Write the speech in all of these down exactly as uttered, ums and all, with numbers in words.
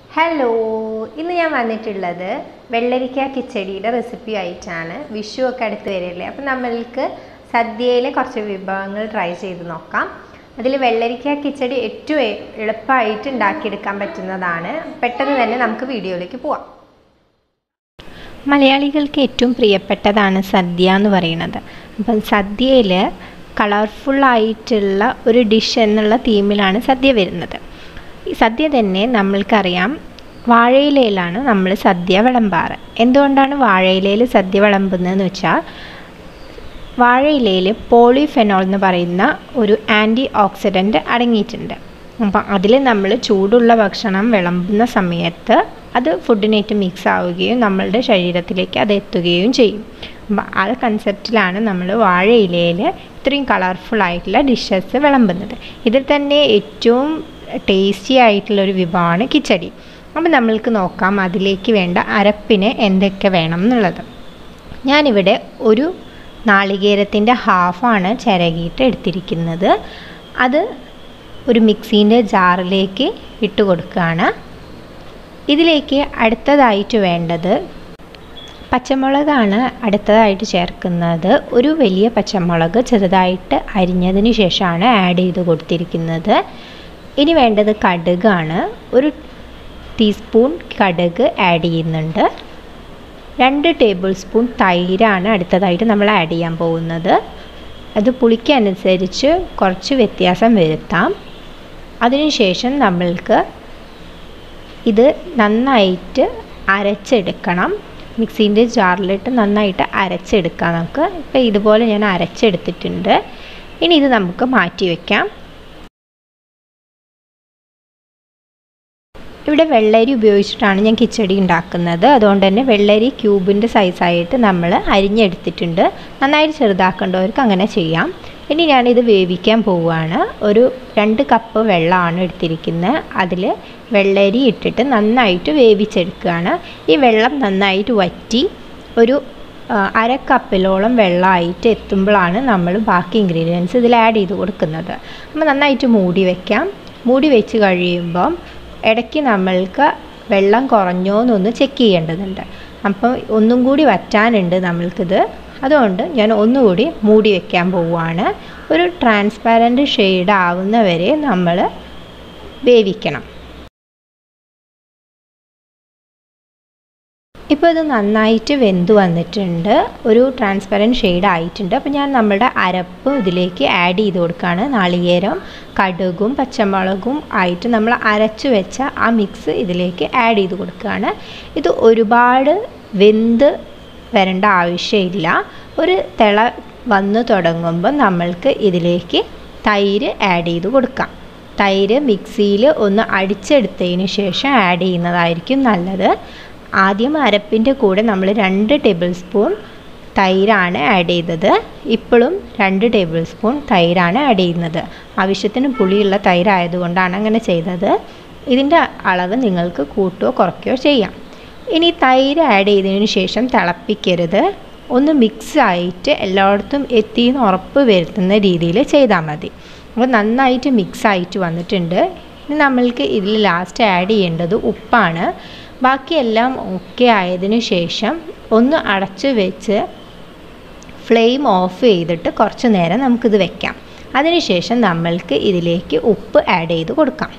Hello, ഇന്ന് ഞാൻ വന്നിട്ടുള്ളത് വെള്ളരിക്ക കിച്ചടിയുടെ റെസിപ്പി ആയിട്ടാണ്. വിഷു ഒക്കെ അടുത്ത് വരില്ലേ, അപ്പം നമ്മൾക്ക് സദ്യയിലെ കുറച്ച് വിഭവങ്ങൾ ട്രൈ ചെയ്ത് നോക്കാം. അതിൽ വെള്ളരിക്ക കിച്ചടി ഏറ്റവും എളുപ്പമായിട്ട് ഉണ്ടാക്കിയെടുക്കാൻ പറ്റുന്നതാണ്. പെട്ടെന്ന് തന്നെ നമുക്ക് വീഡിയോയിലേക്ക് പോവാം. മലയാളികൾക്ക് ഏറ്റവും പ്രിയപ്പെട്ടതാണ് സദ്യ എന്ന് പറയുന്നത്. അപ്പം സദ്യയിൽ കളർഫുള്ളായിട്ടുള്ള ഒരു ഡിഷ് എന്നുള്ള തീമിലാണ് സദ്യ വരുന്നത്. ഈ സദ്യ തന്നെ നമ്മൾക്കറിയാം, വാഴയിലയിലാണ് നമ്മൾ സദ്യ വിളമ്പാറ്. എന്തുകൊണ്ടാണ് വാഴയിലയിൽ സദ്യ വിളമ്പുന്നതെന്ന് വെച്ചാൽ, വാഴയിലയിൽ പോളിഫെനോൾ എന്ന് പറയുന്ന ഒരു ആൻറ്റി ഓക്സിഡൻറ്റ് അടങ്ങിയിട്ടുണ്ട്. അപ്പം അതിൽ നമ്മൾ ചൂടുള്ള ഭക്ഷണം വിളമ്പുന്ന സമയത്ത് അത് ഫുഡിനായിട്ട് മിക്സ് ആവുകയും നമ്മളുടെ ശരീരത്തിലേക്ക് അത് എത്തുകയും ചെയ്യും. അപ്പം ആ കൺസെപ്റ്റിലാണ് നമ്മൾ വാഴയിലയിൽ ഇത്രയും കളർഫുൾ ആയിട്ടുള്ള ഡിഷസ് വിളമ്പുന്നത്. ഇതിൽ തന്നെ ഏറ്റവും ടേസ്റ്റി ആയിട്ടുള്ളൊരു വിഭവമാണ് കിച്ചടി. അപ്പം നമ്മൾക്ക് നോക്കാം അതിലേക്ക് വേണ്ട അരപ്പിന് എന്തൊക്കെ വേണം എന്നുള്ളത്. ഞാനിവിടെ ഒരു നാളികേരത്തിൻ്റെ ഹാഫാണ് ചിരകിയിട്ട് എടുത്തിരിക്കുന്നത്. അത് ഒരു മിക്സീൻ്റെ ജാറിലേക്ക് ഇട്ട് കൊടുക്കുകയാണ്. ഇതിലേക്ക് അടുത്തതായിട്ട് വേണ്ടത് പച്ചമുളകാണ്. അടുത്തതായിട്ട് ചേർക്കുന്നത് ഒരു വലിയ പച്ചമുളക് ചെറുതായിട്ട് അരിഞ്ഞതിന് ശേഷമാണ് ആഡ് ചെയ്ത് കൊടുത്തിരിക്കുന്നത്. ഇനി വേണ്ടത് കടുകാണ്. ഒരു ടീസ്പൂൺ കടുക് ആഡ് ചെയ്യുന്നുണ്ട്. രണ്ട് ടേബിൾ സ്പൂൺ തൈരാണ് അടുത്തതായിട്ട് നമ്മൾ ആഡ് ചെയ്യാൻ പോകുന്നത്. അത് പുളിക്കനുസരിച്ച് കുറച്ച് വ്യത്യാസം വരുത്താം. അതിനുശേഷം നമ്മൾക്ക് ഇത് നന്നായിട്ട് അരച്ചെടുക്കണം. മിക്സീൻ്റെ ജാറിലിട്ട് നന്നായിട്ട് അരച്ചെടുക്കാം നമുക്ക്. ഇപ്പോൾ ഇതുപോലെ ഞാൻ അരച്ചെടുത്തിട്ടുണ്ട്. ഇനി ഇത് നമുക്ക് മാറ്റി വയ്ക്കാം. ഇവിടെ വെള്ളരി ഉപയോഗിച്ചിട്ടാണ് ഞാൻ കിച്ചടി ഉണ്ടാക്കുന്നത്. അതുകൊണ്ട് തന്നെ വെള്ളരി ക്യൂബിൻ്റെ സൈസായിട്ട് നമ്മൾ അരിഞ്ഞെടുത്തിട്ടുണ്ട്. നന്നായിട്ട് ചെറുതാക്കേണ്ടവർക്ക് അങ്ങനെ ചെയ്യാം. ഇനി ഞാനിത് വേവിക്കാൻ പോവുകയാണ്. ഒരു രണ്ട് കപ്പ് വെള്ളമാണ് എടുത്തിരിക്കുന്നത്. അതിൽ വെള്ളരി ഇട്ടിട്ട് നന്നായിട്ട് വേവിച്ചെടുക്കുകയാണ്. ഈ വെള്ളം നന്നായിട്ട് വറ്റി ഒരു അര കപ്പിലോളം വെള്ളമായിട്ട് എത്തുമ്പോഴാണ് നമ്മൾ ബാക്കി ഇൻഗ്രീഡിയൻസ് ഇതിൽ ആഡ് ചെയ്ത് കൊടുക്കുന്നത്. അപ്പോൾ നന്നായിട്ട് മൂടി വയ്ക്കാം. മൂടി വെച്ച് കഴിയുമ്പം ഇടയ്ക്ക് നമ്മൾക്ക് വെള്ളം കുറഞ്ഞോ എന്നൊന്ന് ചെക്ക് ചെയ്യേണ്ടതുണ്ട്. അപ്പം ഒന്നും കൂടി വറ്റാനുണ്ട് നമ്മൾക്കിത്. അതുകൊണ്ട് ഞാൻ ഒന്നുകൂടി മൂടി വയ്ക്കാൻ പോവുകയാണ്. ഒരു ട്രാൻസ്പാരൻറ്റ് ഷെയ്ഡ് ആവുന്നവരെ നമ്മൾ വേവിക്കണം. ഇപ്പോൾ ഇത് നന്നായിട്ട് വെന്ത് വന്നിട്ടുണ്ട്. ഒരു ട്രാൻസ്പെറൻറ്റ് ഷെയ്ഡ് ആയിട്ടുണ്ട്. അപ്പോൾ ഞാൻ നമ്മുടെ അരപ്പ് ഇതിലേക്ക് ആഡ് ചെയ്ത് കൊടുക്കുകയാണ്. നാളികേരം, കടുകും പച്ചമുളകും ആയിട്ട് നമ്മൾ അരച്ച് വെച്ച ആ മിക്സ് ഇതിലേക്ക് ആഡ് ചെയ്ത് കൊടുക്കുകയാണ്. ഇത് ഒരുപാട് വെന്ത് വരേണ്ട ആവശ്യമില്ല. ഒരു തിള വന്ന് തുടങ്ങുമ്പോൾ നമ്മൾക്ക് ഇതിലേക്ക് തൈര് ആഡ് ചെയ്ത് കൊടുക്കാം. തൈര് മിക്സിയിൽ ഒന്ന് അടിച്ചെടുത്തതിന് ശേഷം ആഡ് ചെയ്യുന്നതായിരിക്കും നല്ലത്. ആദ്യം അരപ്പിൻ്റെ കൂടെ നമ്മൾ രണ്ട് ടേബിൾ സ്പൂൺ തൈരാണ് ആഡ് ചെയ്തത്. ഇപ്പോഴും രണ്ട് ടേബിൾ സ്പൂൺ തൈരാണ് ആഡ് ചെയ്യുന്നത്. ആവശ്യത്തിന് പുളിയുള്ള തൈരായതുകൊണ്ടാണ് അങ്ങനെ ചെയ്തത്. ഇതിൻ്റെ അളവ് നിങ്ങൾക്ക് കൂട്ടുകയോ കുറയ്ക്കുകയോ ചെയ്യാം. ഇനി തൈര് ആഡ് ചെയ്തതിന് ശേഷം തിളപ്പിക്കരുത്. ഒന്ന് മിക്സ് ആയിട്ട് എല്ലായിടത്തും എത്തിയെന്ന് ഉറപ്പ് വരുത്തുന്ന രീതിയിൽ ചെയ്താൽ മതി. അപ്പോൾ നന്നായിട്ട് മിക്സ് ആയിട്ട് വന്നിട്ടുണ്ട്. ഇനി നമ്മൾക്ക് ഇതിൽ ലാസ്റ്റ് ആഡ് ചെയ്യേണ്ടത് ഉപ്പാണ്. ബാക്കിയെല്ലാം ഓക്കെ ആയതിനു ശേഷം ഒന്ന് അടച്ച് വെച്ച് ഫ്ലെയിം ഓഫ് ചെയ്തിട്ട് കുറച്ച് നേരം നമുക്കിത് വെക്കാം. അതിനുശേഷം നമ്മൾക്ക് ഇതിലേക്ക് ഉപ്പ് ആഡ് ചെയ്ത് കൊടുക്കാം.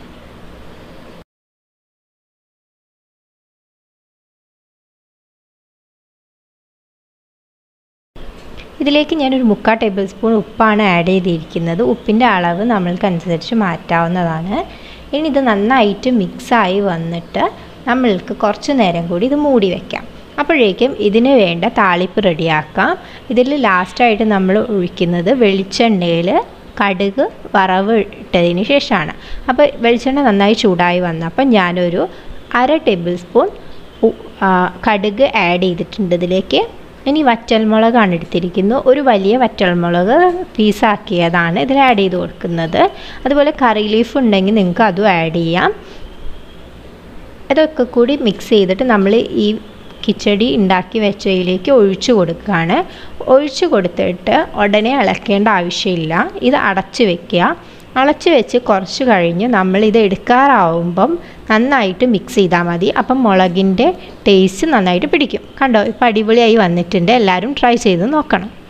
ഇതിലേക്ക് ഞാനൊരു മുക്കാൽ ടേബിൾ സ്പൂൺ ഉപ്പാണ് ആഡ് ചെയ്തിരിക്കുന്നത്. ഉപ്പിൻ്റെ അളവ് നമ്മൾക്കനുസരിച്ച് മാറ്റാവുന്നതാണ്. ഇനി ഇത് നന്നായിട്ട് മിക്സായി വന്നിട്ട് നമ്മൾക്ക് കുറച്ച് നേരം കൂടി ഇത് മൂടി വയ്ക്കാം. അപ്പോഴേക്കും ഇതിന് വേണ്ട താളിപ്പ് റെഡിയാക്കാം. ഇതിൽ ലാസ്റ്റായിട്ട് നമ്മൾ ഒഴിക്കുന്നത് വെളിച്ചെണ്ണയിൽ കടുക് വറവ് ഇട്ടതിന് ശേഷമാണ്. അപ്പോൾ വെളിച്ചെണ്ണ നന്നായി ചൂടായി വന്നപ്പോൾ ഞാനൊരു അര ടേബിൾ സ്പൂൺ കടുക് ആഡ് ചെയ്തിട്ടുണ്ട് ഇതിലേക്ക്. ഇനി വറ്റൽമുളകാണ് എടുത്തിരിക്കുന്നത്. ഒരു വലിയ വറ്റൽമുളക് പീസാക്കിയതാണ് ഇതിൽ ആഡ് ചെയ്ത് കൊടുക്കുന്നത്. അതുപോലെ കറി ലീഫ് ഉണ്ടെങ്കിൽ നിങ്ങൾക്ക് അതും ആഡ് ചെയ്യാം. ഇതൊക്കെ കൂടി മിക്സ് ചെയ്തിട്ട് നമ്മൾ ഈ കിച്ചടി ഉണ്ടാക്കി വെച്ചതിലേക്ക് ഒഴിച്ചു കൊടുക്കുകയാണ്. ഒഴിച്ചു കൊടുത്തിട്ട് ഉടനെ ഇളക്കേണ്ട ആവശ്യമില്ല. ഇത് അടച്ച് വെക്കുക. അടച്ച് വെച്ച് കുറച്ച് കഴിഞ്ഞ് നമ്മളിത് എടുക്കാറാവുമ്പം നന്നായിട്ട് മിക്സ് ചെയ്താൽ മതി. അപ്പം മുളകിൻ്റെ ടേസ്റ്റ് നന്നായിട്ട് പിടിക്കും. കണ്ടോ, ഇപ്പോൾ അടിപൊളിയായി വന്നിട്ടുണ്ട്. എല്ലാവരും ട്രൈ ചെയ്ത് നോക്കണം.